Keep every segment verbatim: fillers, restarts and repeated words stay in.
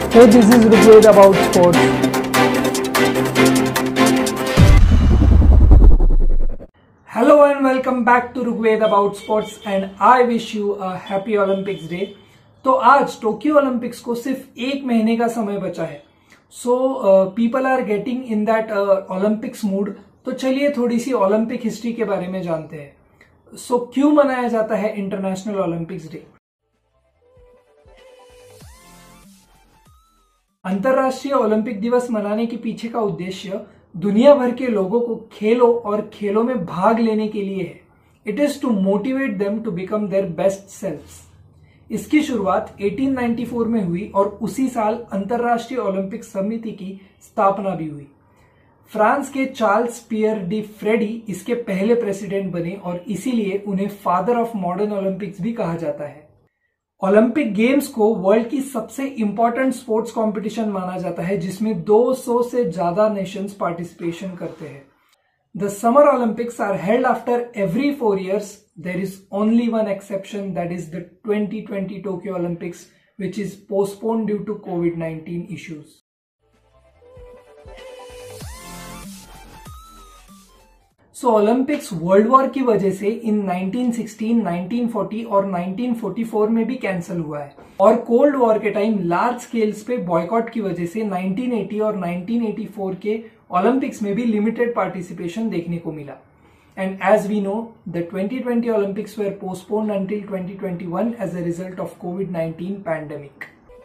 Hey, this is Rigved about sports. Hello and welcome back to Rigved about sports and I wish you a happy Olympics day. तो आज Tokyo Olympics को सिर्फ एक महीने का समय बचा है. So people are getting in that Olympics mood. तो चलिए थोड़ी सी ओलंपिक हिस्ट्री के बारे में जानते हैं. सो so, क्यों मनाया जाता है इंटरनेशनल ओलंपिक्स डे? अंतरराष्ट्रीय ओलंपिक दिवस मनाने के पीछे का उद्देश्य दुनिया भर के लोगों को खेलों और खेलों में भाग लेने के लिए है. It is to motivate them to become their best selves. इसकी शुरुआत अठारह सौ चौरानवे में हुई और उसी साल अंतरराष्ट्रीय ओलंपिक समिति की स्थापना भी हुई. फ्रांस के चार्ल्स पियर डी फ्रेडी इसके पहले प्रेसिडेंट बने और इसीलिए उन्हें फादर ऑफ मॉडर्न ओलंपिक्स भी कहा जाता है. ओलंपिक गेम्स को वर्ल्ड की सबसे इंपॉर्टेंट स्पोर्ट्स कंपटीशन माना जाता है जिसमें दो सौ से ज्यादा नेशंस पार्टिसिपेशन करते हैं. The summer Olympics are held after every four years. There is only one exception, that is the twenty twenty Tokyo Olympics which is postponed due to COVID nineteen issues. So Olympics world war की वजह से इन nineteen sixteen, nineteen forty और nineteen forty four में भी cancel हुआ है और कोल्ड वॉर के टाइम लार्ज स्केल्स पे बॉयकॉट की वजह से नाइनटीन एटी और नाइनटीन एटी फोर के ओलंपिक्स में भी लिमिटेड पार्टिसिपेशन देखने को मिला. And as we know the twenty twenty Olympics were postponed until twenty twenty one as a result of COVID nineteen pandemic.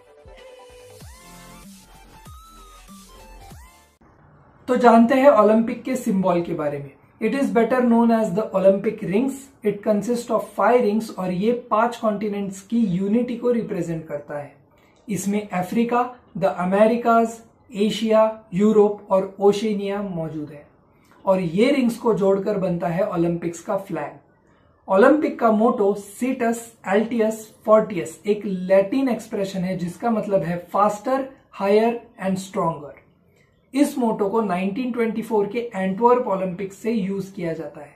तो जानते हैं ओलंपिक के सिंबल के बारे में. It is better known as the Olympic rings. It consists of five rings और ये पांच कॉन्टिनेंट्स की यूनिटी को रिप्रेजेंट करता है. इसमें Africa, the Americas, Asia, Europe और ओशेनिया मौजूद है और ये रिंग्स को जोड़कर बनता है ओलंपिक्स का फ्लैग. ओलंपिक का मोटो सीटस एल्टियस फोर्टियस एक लैटिन एक्सप्रेशन है जिसका मतलब है फास्टर, हायर एंड स्ट्रॉन्गर. इस मोटो को नाइनटीन ट्वेंटी फोर के एंटवर्प ओलंपिक्स से यूज किया जाता है.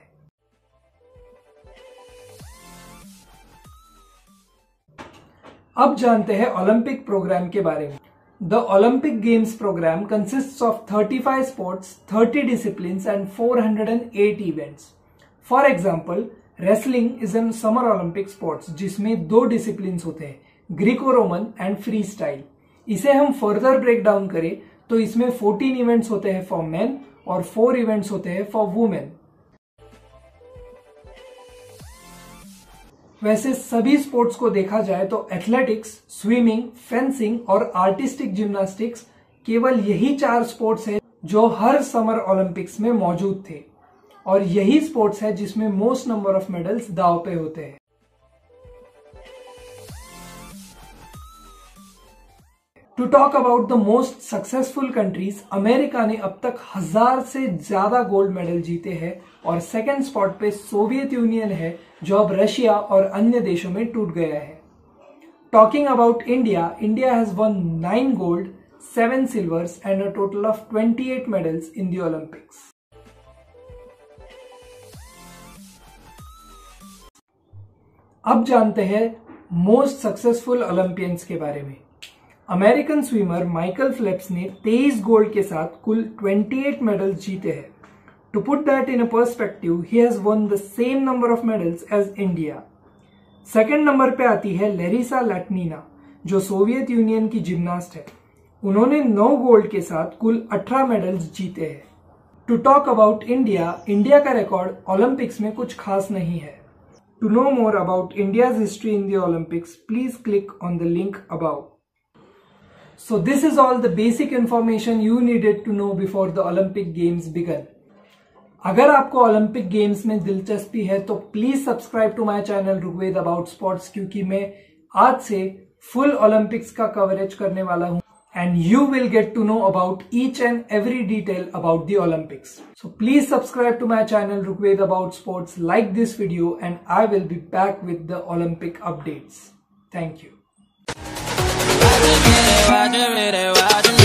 अब जानते हैं ओलंपिक प्रोग्राम के बारे में. The Olympic games programme consists of thirty five sports, thirty disciplines and four hundred eight events. For example, wrestling is an summer Olympic sports जिसमें दो डिसिप्लिन्स होते हैं, Greco Roman and free style. इसे हम further break down करें तो इसमें fourteen events होते हैं फॉर मेन और फोर इवेंट्स होते हैं फॉर वुमेन. वैसे सभी स्पोर्ट्स को देखा जाए तो एथलेटिक्स, स्विमिंग, फेंसिंग और आर्टिस्टिक जिम्नास्टिक्स केवल यही चार स्पोर्ट्स हैं जो हर समर ओलंपिक्स में मौजूद थे और यही स्पोर्ट्स है जिसमें मोस्ट नंबर ऑफ मेडल्स दांव पे होते हैं. To talk about the most successful countries, America ने अब तक हजार से ज्यादा गोल्ड मेडल जीते हैं और सेकेंड स्पॉट पे सोवियत यूनियन है जो अब रशिया और अन्य देशों में टूट गया है. Talking about India, India has won nine gold, seven silvers and a total of twenty eight medals in the Olympics. अब जानते हैं मोस्ट सक्सेसफुल ओलंपियंस के बारे में. अमेरिकन स्विमर माइकल फेल्प्स ने तेईस गोल्ड के साथ कुल अट्ठाईस मेडल्स जीते हैं. To put that in a perspective, he has won the same number of medals as India. Second number पे आती है लैरिसा लैटिनिना जो सोवियत यूनियन की जिम्नास्ट है. उन्होंने नौ गोल्ड के साथ कुल अठारह मेडल्स जीते हैं. To talk about India, India का रिकॉर्ड ओलंपिक्स में कुछ खास नहीं है. To know more about India's history in the Olympics, please click on the link about. So this is all the basic information you needed to know before the Olympic Games began. अगर आपको Olympic games में दिलचस्पी है तो please subscribe to my channel Rugved about sports क्योंकि मैं आज से फुल ओलंपिक्स का कवरेज करने वाला हूं and you will get to know about each and every detail about the Olympics. So please subscribe to my channel Rugved about sports, like this video and I will be back with the Olympic updates. Thank you. Watch it, watch it, watch it.